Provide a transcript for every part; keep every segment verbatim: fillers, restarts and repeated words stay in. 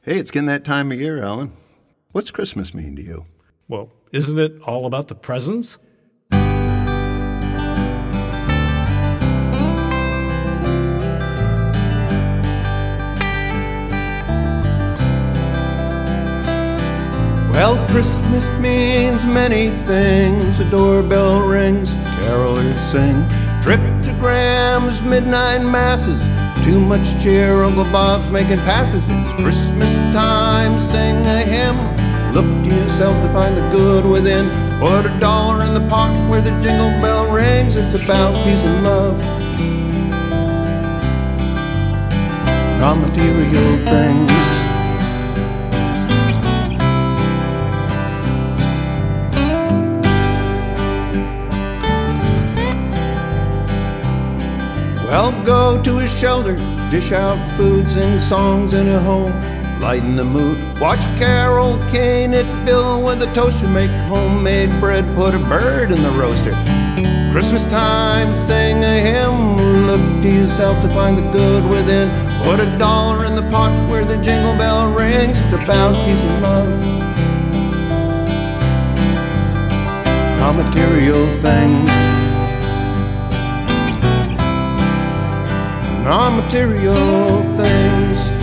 Hey, it's getting that time of year, Alan. What's Christmas mean to you? Well, isn't it all about the presents? Well, Christmas means many things. A doorbell rings, carolers sing, triptograms, midnight masses, too much cheer, Uncle Bob's making passes. It's Christmas time, sing a hymn, look to yourself to find the good within. Put a dollar in the pocket where the jingle bell rings. It's about peace and love, non-material things. Well, go to a shelter, dish out food, sing songs in a home, lighten the mood. Watch Carol Kane it Bill with a toaster, make homemade bread, put a bird in the roaster. Christmas time, sing a hymn, look to yourself to find the good within. Put a dollar in the pocket where the jingle bell rings. It's about peace and love, non-material things. Non-material things.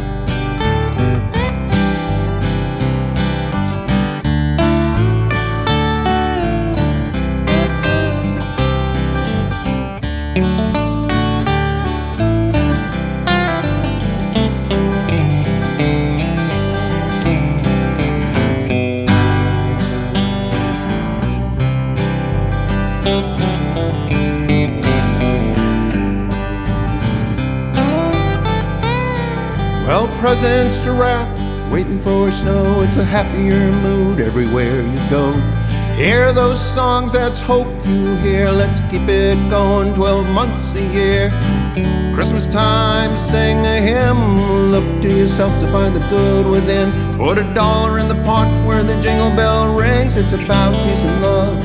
Well, presents to wrap, waiting for snow. It's a happier mood everywhere you go. Hear those songs, that's hope you hear. Let's keep it going twelve months a year. Christmas time, sing a hymn, look to yourself to find the good within. Put a dollar in the pot where the jingle bell rings. It's about peace and love,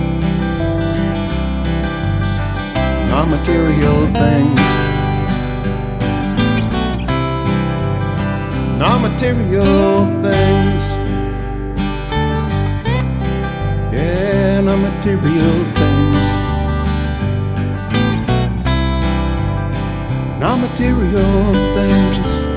non-material things. Non-material things. Yeah, non-material things. Non-material things.